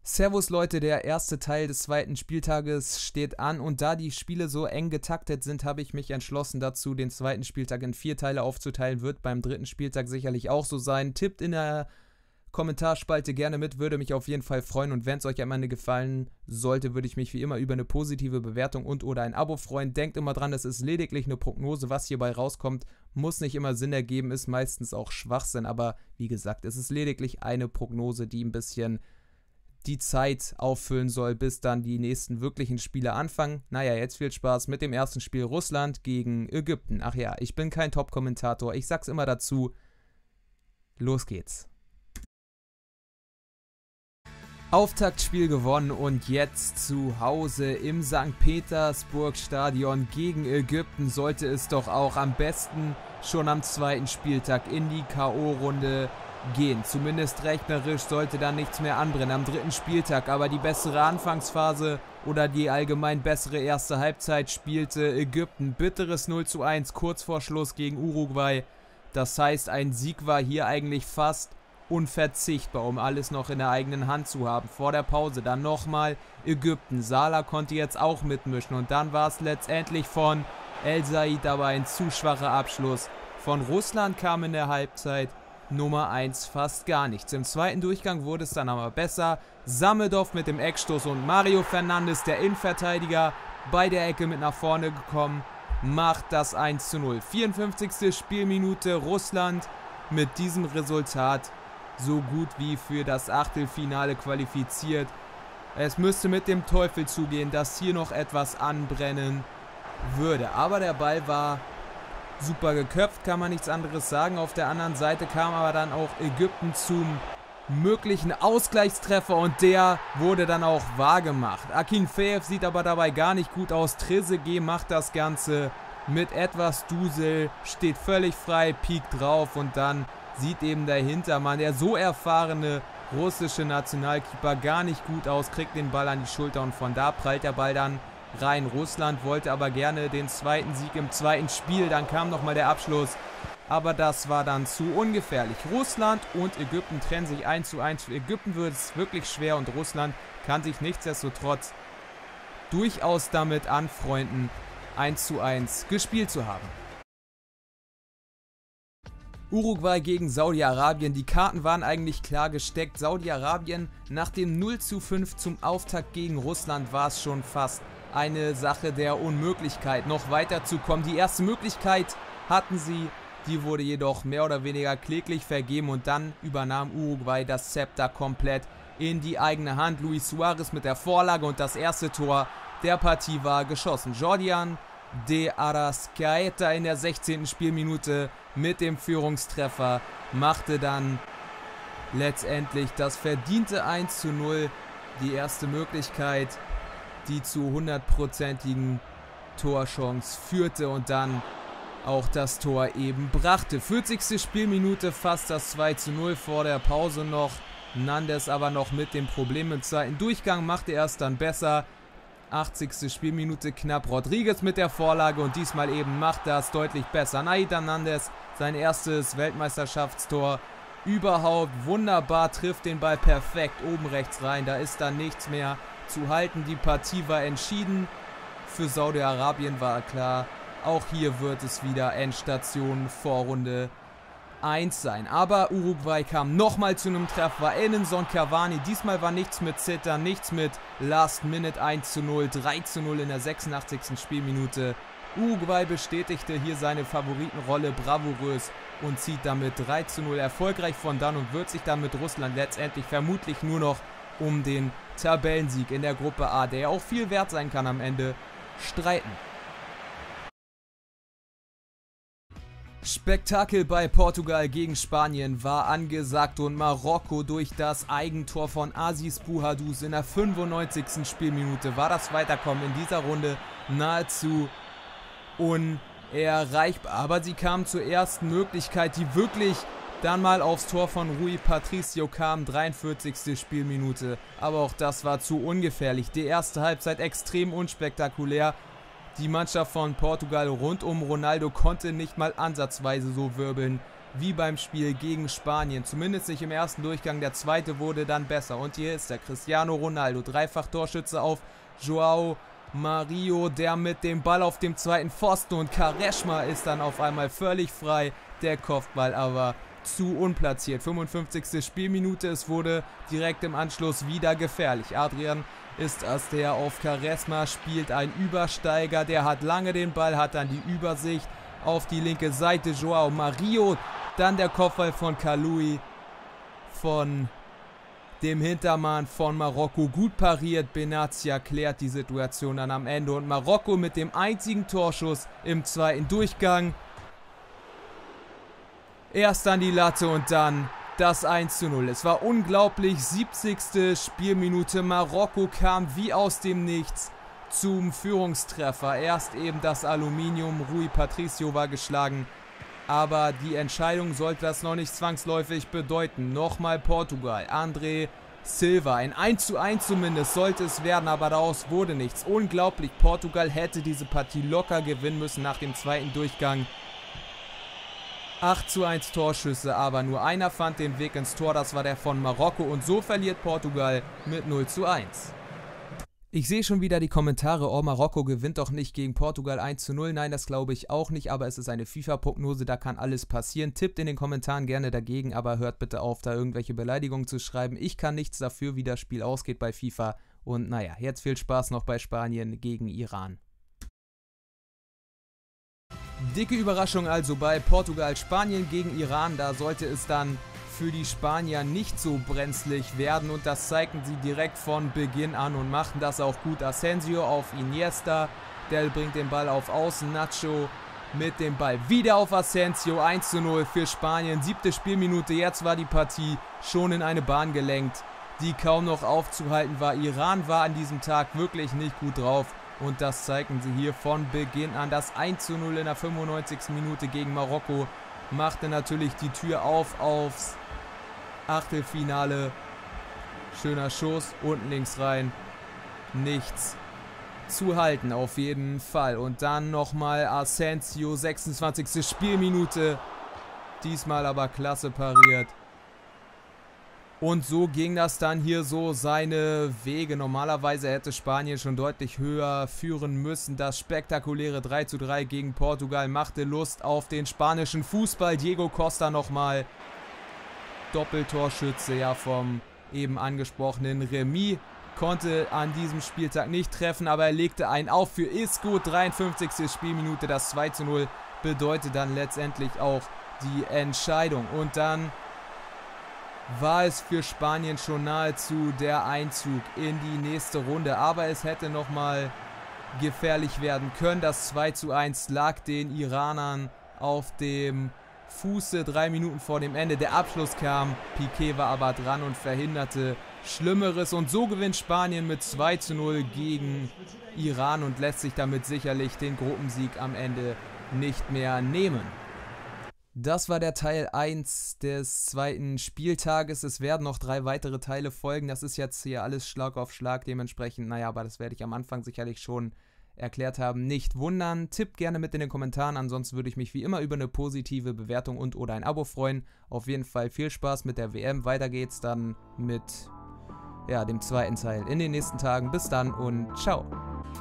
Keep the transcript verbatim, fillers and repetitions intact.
Servus Leute, der erste Teil des zweiten Spieltages steht an und da die Spiele so eng getaktet sind, habe ich mich entschlossen dazu, den zweiten Spieltag in vier Teile aufzuteilen. Wird beim dritten Spieltag sicherlich auch so sein. Tippt in der Kommentarspalte gerne mit, würde mich auf jeden Fall freuen und wenn es euch am Ende gefallen sollte, würde ich mich wie immer über eine positive Bewertung und oder ein Abo freuen. Denkt immer dran, es ist lediglich eine Prognose, was hierbei rauskommt, muss nicht immer Sinn ergeben, ist meistens auch Schwachsinn, aber wie gesagt, es ist lediglich eine Prognose, die ein bisschen die Zeit auffüllen soll, bis dann die nächsten wirklichen Spiele anfangen. Naja, jetzt viel Spaß mit dem ersten Spiel Russland gegen Ägypten. Ach ja, ich bin kein Top-Kommentator, ich sag's immer dazu. Los geht's. Auftaktspiel gewonnen und jetzt zu Hause im Sankt Petersburg-Stadion gegen Ägypten sollte es doch auch am besten schon am zweiten Spieltag in die K O-Runde gehen. Zumindest rechnerisch sollte da nichts mehr anbrennen am dritten Spieltag, aber die bessere Anfangsphase oder die allgemein bessere erste Halbzeit spielte Ägypten. Bitteres null zu eins kurz vor Schluss gegen Uruguay. Das heißt, ein Sieg war hier eigentlich fast unverzichtbar, um alles noch in der eigenen Hand zu haben. Vor der Pause dann nochmal Ägypten. Salah konnte jetzt auch mitmischen und dann war es letztendlich von El Said aber ein zu schwacher Abschluss. Von Russland kam in der Halbzeit Nummer eins fast gar nichts. Im zweiten Durchgang wurde es dann aber besser. Samedov mit dem Eckstoß und Mario Fernandes, der Innenverteidiger, bei der Ecke mit nach vorne gekommen, macht das eins zu null. vierundfünfzigste Spielminute, Russland mit diesem Resultat so gut wie für das Achtelfinale qualifiziert. Es müsste mit dem Teufel zugehen, dass hier noch etwas anbrennen würde. Aber der Ball war super geköpft, kann man nichts anderes sagen. Auf der anderen Seite kam aber dann auch Ägypten zum möglichen Ausgleichstreffer und der wurde dann auch wahrgemacht. Akinfeev sieht aber dabei gar nicht gut aus. Trezeguet macht das Ganze mit etwas Dusel, steht völlig frei, piekt drauf und dann sieht eben der Hintermann, der so erfahrene russische Nationalkeeper, gar nicht gut aus, kriegt den Ball an die Schulter und von da prallt der Ball dann rein. Russland wollte aber gerne den zweiten Sieg im zweiten Spiel, dann kam nochmal der Abschluss, aber das war dann zu ungefährlich. Russland und Ägypten trennen sich eins zu eins. Für Ägypten wird es wirklich schwer und Russland kann sich nichtsdestotrotz durchaus damit anfreunden, eins zu eins gespielt zu haben. Uruguay gegen Saudi-Arabien. Die Karten waren eigentlich klar gesteckt. Saudi-Arabien nach dem null zu fünf zum Auftakt gegen Russland war es schon fast eine Sache der Unmöglichkeit, noch weiterzukommen. Die erste Möglichkeit hatten sie, die wurde jedoch mehr oder weniger kläglich vergeben und dann übernahm Uruguay das Zepter komplett in die eigene Hand. Luis Suarez mit der Vorlage und das erste Tor der Partie war geschossen. Jordián de Arrascaeta in der sechzehnten Spielminute mit dem Führungstreffer machte dann letztendlich das verdiente eins zu null. Die erste Möglichkeit, die zu hundertprozentigen Torchance führte und dann auch das Tor eben brachte. vierzigste Spielminute fast das zwei zu null, vor der Pause noch Nandes aber noch mit dem Problem im zweiten Durchgang, machte er es dann besser. achtzigste Spielminute knapp Rodriguez mit der Vorlage und diesmal eben macht das deutlich besser. Naid Hernandez, sein erstes Weltmeisterschaftstor überhaupt, wunderbar, trifft den Ball perfekt oben rechts rein, da ist dann nichts mehr zu halten. Die Partie war entschieden, für Saudi-Arabien war klar, auch hier wird es wieder Endstation Vorrunde eins sein. Aber Uruguay kam nochmal zu einem Treffer. Edinson Cavani, diesmal war nichts mit Zittern, nichts mit Last Minute eins zu null, drei zu null in der sechsundachtzigsten Spielminute. Uruguay bestätigte hier seine Favoritenrolle bravourös und zieht damit drei zu null erfolgreich von dann und wird sich dann mit Russland letztendlich vermutlich nur noch um den Tabellensieg in der Gruppe A, der ja auch viel wert sein kann am Ende, streiten. Spektakel bei Portugal gegen Spanien war angesagt und Marokko durch das Eigentor von Aziz Bouhadouz in der fünfundneunzigsten Spielminute war das Weiterkommen in dieser Runde nahezu unerreichbar. Aber sie kamen zur ersten Möglichkeit, die wirklich dann mal aufs Tor von Rui Patricio kam, dreiundvierzigste Spielminute. Aber auch das war zu ungefährlich. Die erste Halbzeit extrem unspektakulär. Die Mannschaft von Portugal rund um Ronaldo konnte nicht mal ansatzweise so wirbeln wie beim Spiel gegen Spanien. Zumindest nicht im ersten Durchgang, der zweite wurde dann besser. Und hier ist der Cristiano Ronaldo, Dreifach-Torschütze auf Joao Mario, der mit dem Ball auf dem zweiten Pfosten, und Quaresma ist dann auf einmal völlig frei. Der Kopfball aber zu unplatziert. fünfundfünfzigste Spielminute, es wurde direkt im Anschluss wieder gefährlich. Adrian ist es, der auf Quaresma spielt, ein Übersteiger, der hat lange den Ball, hat dann die Übersicht auf die linke Seite. Joao Mario, dann der Kopfball von Kalui von dem Hintermann von Marokko, gut pariert. Benazia klärt die Situation dann am Ende und Marokko mit dem einzigen Torschuss im zweiten Durchgang. Erst an die Latte und dann das eins zu null. Es war unglaublich, siebzigste Spielminute. Marokko kam wie aus dem Nichts zum Führungstreffer. Erst eben das Aluminium, Rui Patricio war geschlagen. Aber die Entscheidung sollte das noch nicht zwangsläufig bedeuten. Nochmal Portugal, André Silva. Ein eins zu eins zumindest sollte es werden, aber daraus wurde nichts. Unglaublich, Portugal hätte diese Partie locker gewinnen müssen nach dem zweiten Durchgang. acht zu eins Torschüsse, aber nur einer fand den Weg ins Tor, das war der von Marokko. Und so verliert Portugal mit null zu eins. Ich sehe schon wieder die Kommentare, oh, Marokko gewinnt doch nicht gegen Portugal eins zu null. Nein, das glaube ich auch nicht, aber es ist eine FIFA-Prognose, da kann alles passieren. Tippt in den Kommentaren gerne dagegen, aber hört bitte auf, da irgendwelche Beleidigungen zu schreiben. Ich kann nichts dafür, wie das Spiel ausgeht bei FIFA. Und naja, jetzt viel Spaß noch bei Spanien gegen Iran. Dicke Überraschung also bei Portugal, Spanien gegen Iran. Da sollte es dann für die Spanier nicht so brenzlig werden und das zeigten sie direkt von Beginn an und machten das auch gut. Asensio auf Iniesta, der bringt den Ball auf Außen, Nacho mit dem Ball wieder auf Asensio, eins zu null für Spanien, siebte Spielminute, jetzt war die Partie schon in eine Bahn gelenkt, die kaum noch aufzuhalten war. Iran war an diesem Tag wirklich nicht gut drauf und das zeigten sie hier von Beginn an. Das eins zu null in der fünfundneunzigsten Minute gegen Marokko machte natürlich die Tür auf aufs Achtelfinale. Schöner Schuss, unten links rein. Nichts zu halten auf jeden Fall. Und dann nochmal Asensio, sechsundzwanzigste Spielminute. Diesmal aber klasse pariert. Und so ging das dann hier so seine Wege. Normalerweise hätte Spanien schon deutlich höher führen müssen. Das spektakuläre drei zu drei gegen Portugal machte Lust auf den spanischen Fußball. Diego Costa nochmal. Doppeltorschütze ja vom eben angesprochenen Remy. Konnte an diesem Spieltag nicht treffen, aber er legte einen auf für Isco. dreiundfünfzigste Spielminute, das zwei zu null bedeutet dann letztendlich auch die Entscheidung. Und dann war es für Spanien schon nahezu der Einzug in die nächste Runde. Aber es hätte nochmal gefährlich werden können. Das zwei zu eins lag den Iranern auf dem Fuße, drei Minuten vor dem Ende. Der Abschluss kam, Piqué war aber dran und verhinderte Schlimmeres. Und so gewinnt Spanien mit zwei zu null gegen Iran und lässt sich damit sicherlich den Gruppensieg am Ende nicht mehr nehmen. Das war der Teil eins des zweiten Spieltages. Es werden noch drei weitere Teile folgen. Das ist jetzt hier alles Schlag auf Schlag. Dementsprechend, naja, aber das werde ich am Anfang sicherlich schon erklärt haben. Nicht wundern. Tippt gerne mit in den Kommentaren. Ansonsten würde ich mich wie immer über eine positive Bewertung und oder ein Abo freuen. Auf jeden Fall viel Spaß mit der W M. Weiter geht's dann mit ja, dem zweiten Teil in den nächsten Tagen. Bis dann und ciao.